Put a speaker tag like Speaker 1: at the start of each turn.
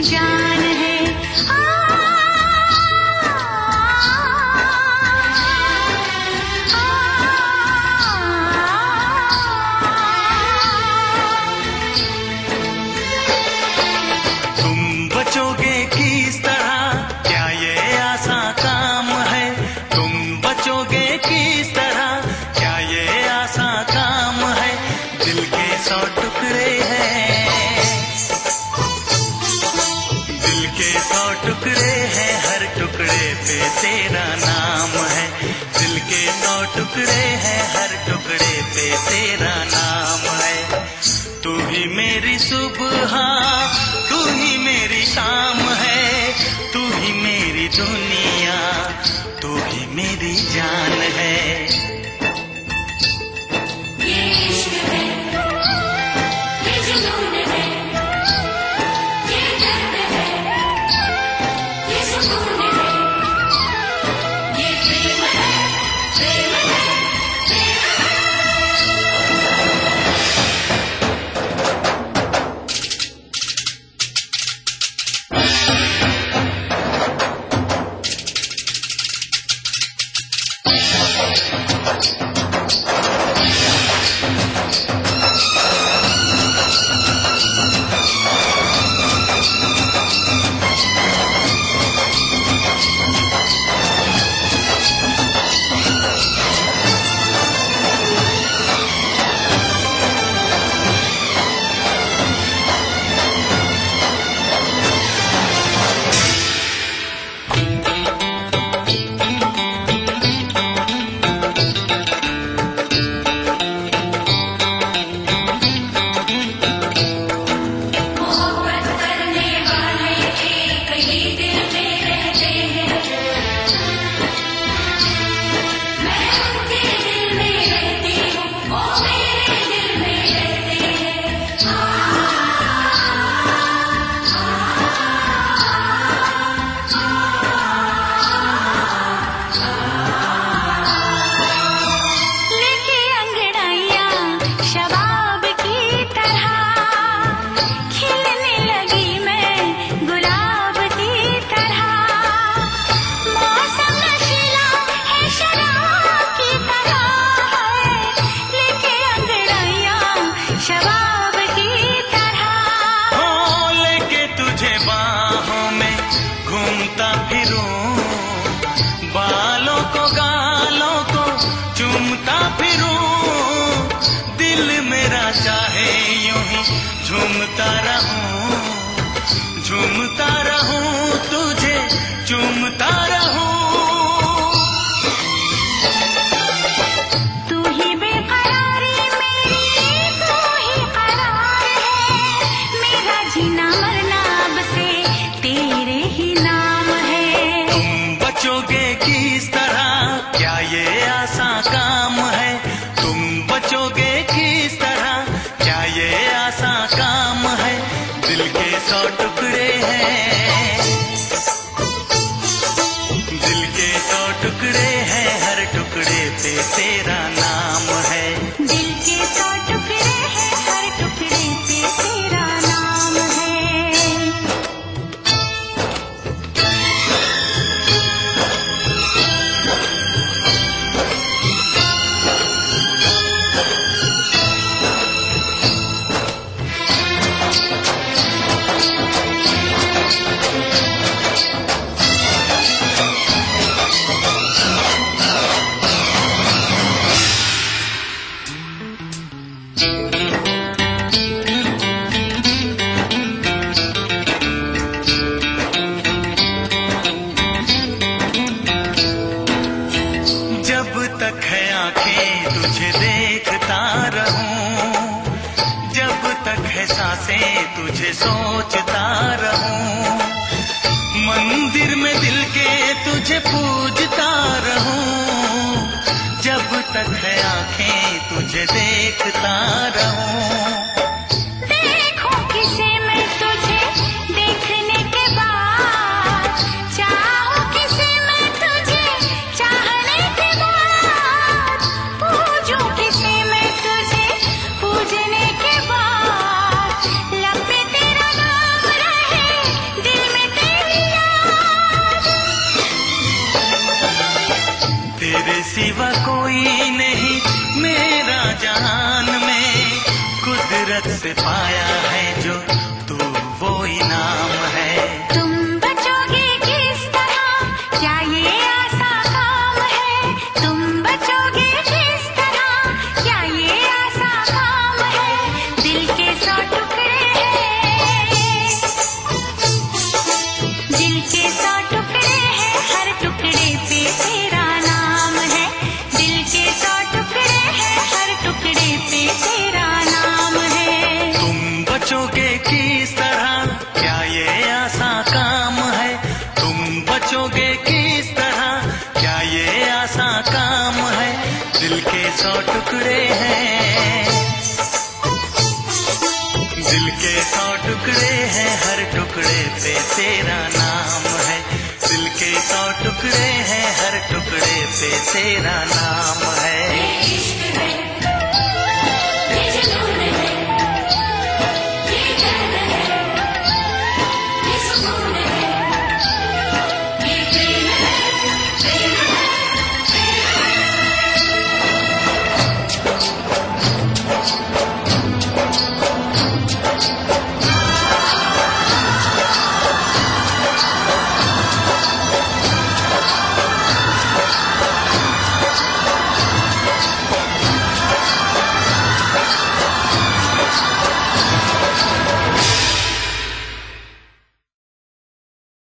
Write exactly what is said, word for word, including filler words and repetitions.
Speaker 1: जान है।
Speaker 2: तुम बचोगे किस तरह, क्या ये आसान काम है? तुम बचोगे किस तरह, क्या ये आसान काम है? दिल के सौ टुकड़े हैं, दिल के सौ टुकड़े हैं, हर टुकड़े पे तेरा नाम है। दिल के सौ टुकड़े हैं, हर टुकड़े पे तेरा नाम है। तू ही मेरी सुबह, तू ही मेरी शाम है, तू ही मेरी दुनिया, तू ही मेरी जान है।
Speaker 1: ये इश्क है, ये जुनून है, ये दर्द है, ये सुकून है, ये प्रेम है, प्रेम है, प्रेम है।
Speaker 2: चाहे यूं ही झूमता रहूं, झूमता रहूं, तुझे चूमता रहूं।
Speaker 1: तू ही बेकरारी मेरी, तू ही करार है, मेरा जीना मरना अब से तेरे ही नाम है।
Speaker 2: तुम बचोगे किस तरह, क्या ये आसान काम है? तुम बचोगे किस तरह, क्या ये आसान काम है? दिल के सौ टुकड़े हैं, दिल के सौ टुकड़े हैं, हर टुकड़े पे तेरा नाम है।
Speaker 1: दिल के सौ टुकड़े हैं, हर टुकड़े पे तेरा नाम है।
Speaker 2: जब तक है आंखें तुझे देखता रहूं, जब तक है सांसें तुझे सोचता रहूं, मंदिर में दिल के तुझे पूजता रहूं, जब तक है आंखें तुझे देखता रहूं।
Speaker 1: देखो किसे मैं तुझे देखने के बाद, चाहो किसे मैं तुझे चाहने के बाद, पूजो किसे मैं तुझे पूजने के बाद, लब पे तेरा नाम रहे
Speaker 2: कुदरत से पाया है जो तू वो इनाम है।
Speaker 1: तुम बचोगे किस तरह, क्या ये आसान काम है? तुम बचोगे किस तरह, क्या ये आसान काम है? दिल के सौ टुकड़े हैं, दिल के सौ टुकड़े हैं, हर टुकड़े पे तेरा नाम है। दिल के सौ टुकड़े हैं, हर टुकड़े पे तेरा नाम है।
Speaker 2: तुम बचोगे किस तरह, क्या ये आसान काम है? तुम बचोगे किस तरह, क्या ये आसान काम है? दिल के सौ टुकड़े हैं, दिल के सौ टुकड़े हैं, हर टुकड़े पे तेरा नाम है। दिल के सौ टुकड़े हैं, हर टुकड़े पे तेरा नाम है।
Speaker 1: इश्क है